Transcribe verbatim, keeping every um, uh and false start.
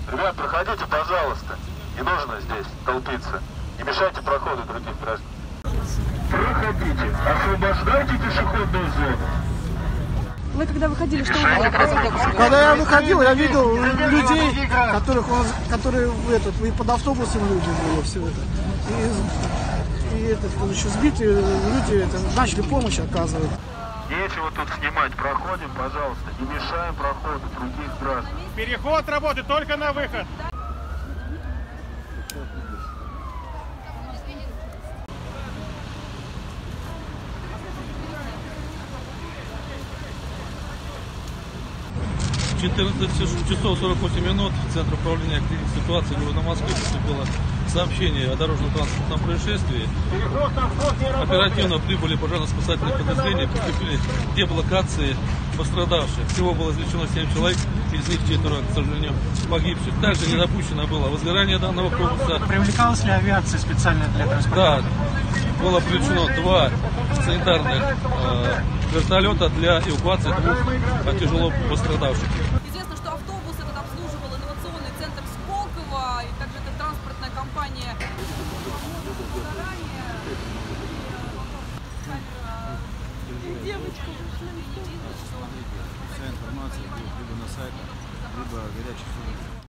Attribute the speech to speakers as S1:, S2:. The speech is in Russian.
S1: Ребят, проходите, пожалуйста. Не нужно здесь толпиться. Не мешайте проходу других граждан. Проходите. Освобождайте пешеходную зону.
S2: Вы когда выходили, что увидели?
S3: Когда я выходил, я видел людей, которых он, которые в этот, и под автобусом люди были, все это. И, и этот, еще сбитые люди это, начали помощь оказывать.
S1: Нечего тут снимать. Проходим, пожалуйста. Не мешаем проходу других граждан.
S4: Переход работает только на выход.
S5: В четырнадцать часов сорок восемь минут в Центр управления кризисной ситуации города Москвы поступило сообщение о дорожно-транспортном происшествии. Оперативно прибыли пожарно-спасательные подразделения, приступили к деблокации пострадавших. Всего было извлечено семь человек, из них четверо, к сожалению, погибших. Также не допущено было возгорание данного автобуса.
S4: Привлекалась ли авиация специально для транспорта?
S5: Да, было привлечено два санитарных э, вертолета для эвакуации двух э, тяжело пострадавших.
S2: Известно, что автобус этот обслуживал инновационный центр Сколково, и также это транспортная компания. Девочка вышла.
S6: Вся информация будет либо на сайтах, либо горячих служб.